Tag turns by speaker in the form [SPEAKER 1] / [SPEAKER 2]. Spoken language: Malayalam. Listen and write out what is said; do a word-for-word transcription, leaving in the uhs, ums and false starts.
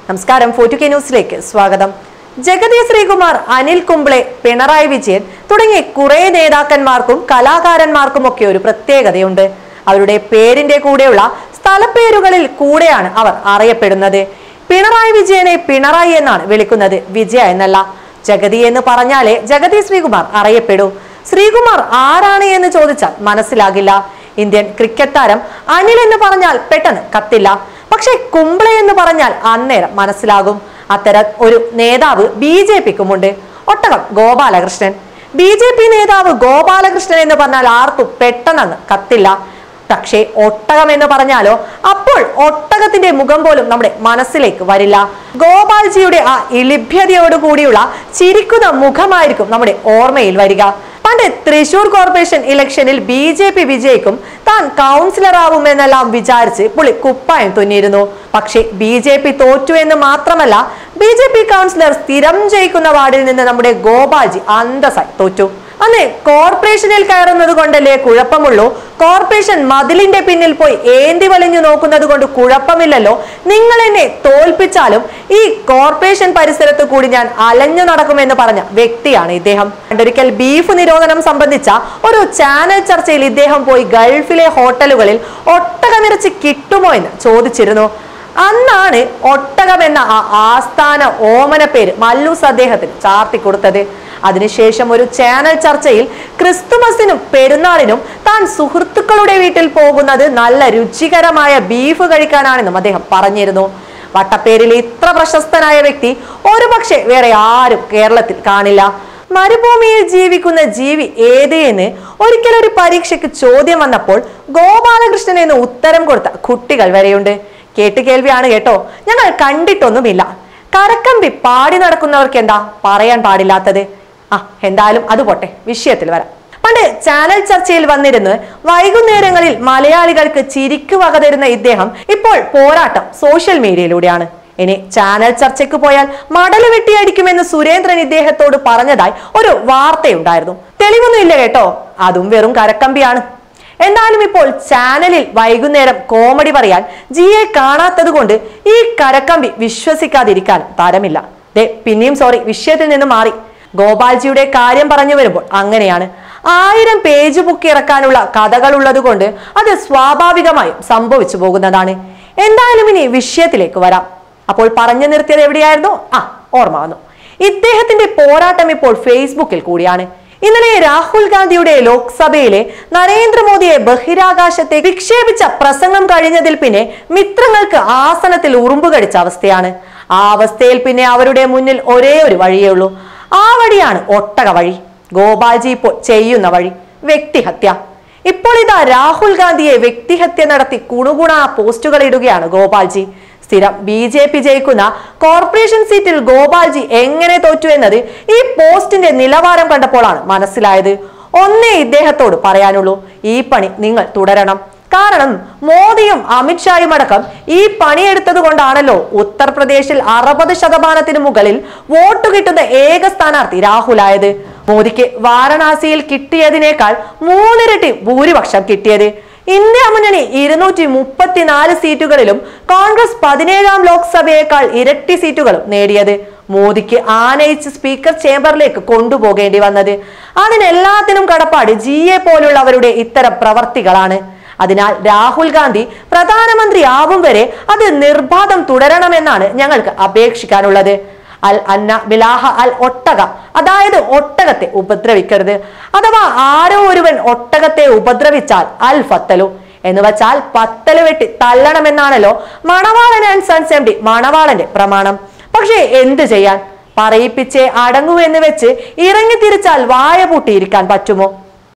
[SPEAKER 1] നമസ്കാരം ഫോർട്ടു കെ ന്യൂസിലേക്ക് സ്വാഗതം. ജഗതി ശ്രീകുമാർ, അനിൽ കുംബ്ലെ, പിണറായി വിജയൻ തുടങ്ങി കുറെ നേതാക്കന്മാർക്കും കലാകാരന്മാർക്കും ഒക്കെ ഒരു പ്രത്യേകതയുണ്ട്. അവരുടെ പേരിന്റെ കൂടെയുള്ള സ്ഥലപ്പേരുകളിൽ കൂടെയാണ് അവർ അറിയപ്പെടുന്നത്. പിണറായി വിജയനെ പിണറായി എന്നാണ് വിളിക്കുന്നത്, വിജയ എന്നല്ല. ജഗതി എന്ന് പറഞ്ഞാലേ ജഗതി ശ്രീകുമാർ അറിയപ്പെടൂ. ശ്രീകുമാർ ആരാണ് എന്ന് ചോദിച്ചാൽ മനസ്സിലാകില്ല. ഇന്ത്യൻ ക്രിക്കറ്റ് താരം അനിൽ എന്ന് പറഞ്ഞാൽ പെട്ടെന്ന് കത്തില്ല. പക്ഷെ കുംബ്ലെ എന്ന് പറഞ്ഞാൽ അന്നേരം മനസ്സിലാകും. അത്തരം ഒരു നേതാവ് ബി ജെ പിക്കുമുണ്ട്, ഒട്ടകം ഗോപാലകൃഷ്ണൻ. ബി ജെ പി നേതാവ് ഗോപാലകൃഷ്ണൻ എന്ന് പറഞ്ഞാൽ ആർക്കും പെട്ടെന്ന് കത്തില്ല. പക്ഷേ ഒട്ടകം എന്ന് പറഞ്ഞാലോ, അപ്പോൾ ഒട്ടകത്തിന്റെ മുഖം പോലും നമ്മുടെ മനസ്സിലേക്ക് വരില്ല. ഗോപാൽജിയുടെ ആ ഇളിഭ്യതയോട് കൂടിയുള്ള ചിരിക്കുന്ന മുഖമായിരിക്കും നമ്മുടെ ഓർമ്മയിൽ വരിക. പണ്ട് തൃശൂർ കോർപ്പറേഷൻ ഇലക്ഷനിൽ ബി ജെ പി വിജയിക്കും, താൻ കൗൺസിലർ ആവുമെന്നെല്ലാം വിചാരിച്ച് പുള്ളി കുപ്പായം തുന്നിയിരുന്നു. പക്ഷേ ബി ജെ പി തോറ്റു എന്ന് മാത്രമല്ല, ബി ജെ പി കൗൺസിലർ സ്ഥിരം ജയിക്കുന്ന വാർഡിൽ നിന്ന് നമ്മുടെ ഗോപാൽജി അന്തസ്സായി തോറ്റു. അന്ന് കോർപ്പറേഷനിൽ കയറുന്നത് കൊണ്ടല്ലേ കുഴപ്പമുള്ളൂ, കോർപ്പറേഷൻ മതിലിന്റെ പിന്നിൽ പോയി ഏന്തി വലിഞ്ഞു നോക്കുന്നത് കൊണ്ട് കുഴപ്പമില്ലല്ലോ, നിങ്ങൾ എന്നെ തോൽപ്പിച്ചാലും ഈ കോർപ്പറേഷൻ പരിസരത്ത് കൂടി ഞാൻ അലഞ്ഞു നടക്കുമെന്ന് പറഞ്ഞ വ്യക്തിയാണ് ഇദ്ദേഹം. പണ്ടൊരിക്കൽ ബീഫ് നിരോധനം സംബന്ധിച്ച ഒരു ചാനൽ ചർച്ചയിൽ ഇദ്ദേഹം പോയി ഗൾഫിലെ ഹോട്ടലുകളിൽ ഒട്ടകമിറച്ചി കിട്ടുമോ എന്ന് ചോദിച്ചിരുന്നു. അന്നാണ് ഒട്ടകം എന്ന ആ ആസ്ഥാന ഓമന പേര് മല്ലൂസ് അദ്ദേഹത്തിന് ചാർത്തി കൊടുത്തത്. അതിനുശേഷം ഒരു ചാനൽ ചർച്ചയിൽ ക്രിസ്തുമസിനും പെരുന്നാളിനും താൻ സുഹൃത്തുക്കളുടെ വീട്ടിൽ പോകുന്നത് നല്ല രുചികരമായ ബീഫ് കഴിക്കാനാണെന്നും അദ്ദേഹം പറഞ്ഞിരുന്നു. വട്ടപ്പേരിൽ ഇത്ര പ്രശസ്തനായ വ്യക്തി ഒരുപക്ഷെ വേറെ ആരും കേരളത്തിൽ കാണില്ല. മരുഭൂമിയിൽ ജീവിക്കുന്ന ജീവി ഏത് എന്ന് ഒരിക്കൽ ഒരു പരീക്ഷയ്ക്ക് ചോദ്യം വന്നപ്പോൾ ഗോപാലകൃഷ്ണൻ എന്ന് ഉത്തരം കൊടുത്ത കുട്ടികൾ വരെയുണ്ട്. കേട്ടുകേൾവിയാണ് കേട്ടോ, ഞങ്ങൾ കണ്ടിട്ടൊന്നുമില്ല. കരക്കമ്പി പാടി നടക്കുന്നവർക്ക് എന്താ പറയാൻ പാടില്ലാത്തത്? ആ എന്തായാലും അത് പോട്ടെ, വിഷയത്തിൽ വരാം. പണ്ട് ചാനൽ ചർച്ചയിൽ വന്നിരുന്ന് വൈകുന്നേരങ്ങളിൽ മലയാളികൾക്ക് ചിരിക്ക് വക തരുന്ന ഇദ്ദേഹം ഇപ്പോൾ പോരാട്ടം സോഷ്യൽ മീഡിയയിലൂടെയാണ്. ഇനി ചാനൽ ചർച്ചയ്ക്ക് പോയാൽ മടല് വെട്ടിയടിക്കുമെന്ന് സുരേന്ദ്രൻ ഇദ്ദേഹത്തോട് പറഞ്ഞതായി ഒരു വാർത്തയുണ്ടായിരുന്നു. തെളിവൊന്നും ഇല്ല കേട്ടോ, അതും വെറും കരക്കമ്പിയാണ്. എന്നാലും ഇപ്പോൾ ചാനലിൽ വൈകുന്നേരം കോമഡി പറയാൻ ജിയെ കാണാത്തത് കൊണ്ട് ഈ കരക്കമ്പി വിശ്വസിക്കാതിരിക്കാൻ തരമില്ല. ദേ പിന്നെയും സോറി, വിഷയത്തിൽ നിന്ന് മാറി. ഗോപാൽജിയുടെ കാര്യം പറഞ്ഞു വരുമ്പോൾ അങ്ങനെയാണ്. ആയിരം പേജ് ബുക്ക് ഇറക്കാനുള്ള കഥകൾ ഉള്ളത് കൊണ്ട് അത് സ്വാഭാവികമായും സംഭവിച്ചു പോകുന്നതാണ്. എന്തായാലും ഇനി വിഷയത്തിലേക്ക് വരാം. അപ്പോൾ പറഞ്ഞു നിർത്തിയത് എവിടെയായിരുന്നു? ആ ഓർമ്മ വന്നു. ഇദ്ദേഹത്തിന്റെ പോരാട്ടം ഇപ്പോൾ ഫേസ്ബുക്കിൽ കൂടിയാണ്. ഇന്നലെ രാഹുൽ ഗാന്ധിയുടെ ലോക്സഭയിലെ നരേന്ദ്രമോദിയെ ബഹിരാകാശത്തെ വിക്ഷേപിച്ച പ്രസംഗം കഴിഞ്ഞതിൽ പിന്നെ മിത്രങ്ങൾക്ക് ആസനത്തിൽ ഉറുമ്പ് കടിച്ച അവസ്ഥയാണ്. ആ അവസ്ഥയിൽ പിന്നെ അവരുടെ മുന്നിൽ ഒരേ ഒരു വഴിയേ ഉള്ളൂ. ആ വഴിയാണ് ഒട്ടക വഴി. ഗോപാൽജി ഇപ്പോൾ ചെയ്യുന്ന വഴി വ്യക്തിഹത്യ. ഇപ്പോൾ ഇതാ രാഹുൽ ഗാന്ധിയെ വ്യക്തിഹത്യ നടത്തി കുണുകുണ പോസ്റ്റുകൾ ഇടുകയാണ് ഗോപാൽജി. സ്ഥിരം ബി ജെ പി ജയിക്കുന്ന കോർപ്പറേഷൻ സീറ്റിൽ ഗോപാൽജി എങ്ങനെ തോറ്റു എന്നത് ഈ പോസ്റ്റിന്റെ നിലവാരം കണ്ടപ്പോഴാണ് മനസ്സിലായത്. ഒന്നേ ഇദ്ദേഹത്തോട് പറയാനുള്ളൂ, ഈ പണി നിങ്ങൾ തുടരണം. കാരണം മോദിയും അമിത്ഷായും അടക്കം ഈ പണിയെടുത്തത് കൊണ്ടാണല്ലോ ഉത്തർപ്രദേശിൽ അറുപത് ശതമാനത്തിന് മുകളിൽ വോട്ട് കിട്ടുന്ന ഏക സ്ഥാനാർത്ഥി രാഹുലായത്. മോദിക്ക് വാരണാസിയിൽ കിട്ടിയതിനേക്കാൾ മൂന്നിരട്ടി ഭൂരിപക്ഷം കിട്ടിയത്. ഇന്ത്യ മുന്നണി ഇരുന്നൂറ്റി മുപ്പത്തിനാല് സീറ്റുകളിലും കോൺഗ്രസ് പതിനേഴാം ലോക്സഭയേക്കാൾ ഇരട്ടി സീറ്റുകളും നേടിയത്. മോദിക്ക് ആനയിച്ച് സ്പീക്കർ ചേംബറിലേക്ക് കൊണ്ടുപോകേണ്ടി വന്നത്. അതിനെല്ലാത്തിനും കടപ്പാട് ജിയെ പോലുള്ളവരുടെ ഇത്തരം പ്രവർത്തികളാണ്. അതിനാൽ രാഹുൽ ഗാന്ധി പ്രധാനമന്ത്രി ആവും വരെ അത് നിർബാധം തുടരണമെന്നാണ് ഞങ്ങൾക്ക് അപേക്ഷിക്കാനുള്ളത്. അൽ അന്ന ബിലാഹ അൽ ഒട്ടക, അതായത് ഒട്ടകത്തെ ഉപദ്രവിക്കരുത്. അഥവാ ആരോ ഒരുവൻ ഒട്ടകത്തെ ഉപദ്രവിച്ചാൽ അൽ ഫത്തലു എന്ന് വെച്ചാൽ പത്തല് വെട്ടി തള്ളണമെന്നാണല്ലോ Manavalan and sons M D മണവാളന്റെ പ്രമാണം. പക്ഷേ എന്ത് ചെയ്യാൻ, പറയിപ്പിച്ചേ അടങ്ങൂ എന്ന് വെച്ച് ഇറങ്ങി തിരിച്ചാൽ വായ പൂട്ടിയിരിക്കാൻ പറ്റുമോ?